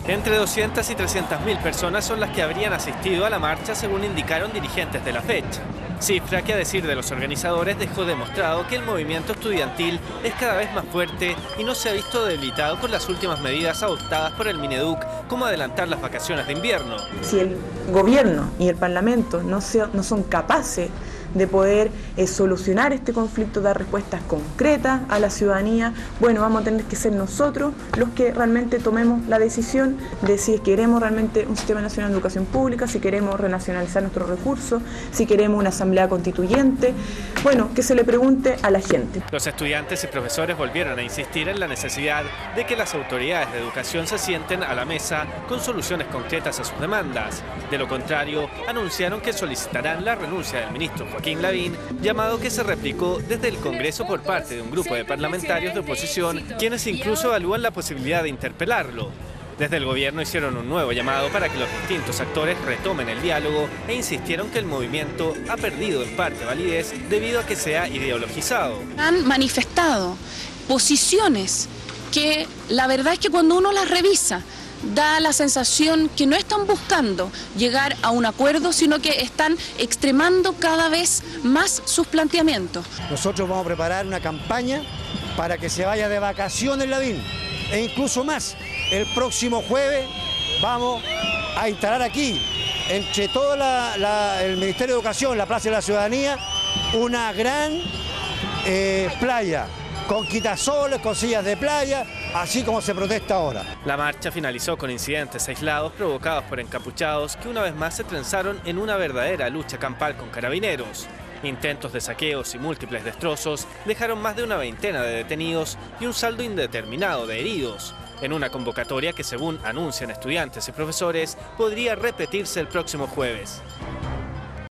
Entre 200 y 300.000 personas son las que habrían asistido a la marcha, según indicaron dirigentes de la fecha. Cifra que, a decir de los organizadores, dejó demostrado que el movimiento estudiantil es cada vez más fuerte y no se ha visto debilitado por las últimas medidas adoptadas por el Mineduc, como adelantar las vacaciones de invierno. Si el gobierno y el Parlamento no son capaces de poder solucionar este conflicto, dar respuestas concretas a la ciudadanía, bueno, vamos a tener que ser nosotros los que realmente tomemos la decisión de si queremos realmente un Sistema Nacional de Educación Pública, si queremos renacionalizar nuestros recursos, si queremos una asamblea constituyente, bueno, que se le pregunte a la gente. Los estudiantes y profesores volvieron a insistir en la necesidad de que las autoridades de educación se sienten a la mesa con soluciones concretas a sus demandas. De lo contrario, anunciaron que solicitarán la renuncia del ministro Joaquín Lavín, llamado que se replicó desde el Congreso por parte de un grupo de parlamentarios de oposición, quienes incluso evalúan la posibilidad de interpelarlo. Desde el gobierno hicieron un nuevo llamado para que los distintos actores retomen el diálogo e insistieron que el movimiento ha perdido en parte validez debido a que se ha ideologizado. Han manifestado posiciones que la verdad es que cuando uno las revisa, da la sensación que no están buscando llegar a un acuerdo, sino que están extremando cada vez más sus planteamientos. Nosotros vamos a preparar una campaña para que se vaya de vacaciones Lavín, e incluso más, el próximo jueves vamos a instalar aquí, entre todo el Ministerio de Educación, la Plaza de la Ciudadanía, una gran playa, con quitasoles, con sillas de playa, así como se protesta ahora. La marcha finalizó con incidentes aislados provocados por encapuchados que una vez más se trenzaron en una verdadera lucha campal con carabineros. Intentos de saqueos y múltiples destrozos dejaron más de una veintena de detenidos y un saldo indeterminado de heridos, en una convocatoria que, según anuncian estudiantes y profesores, podría repetirse el próximo jueves.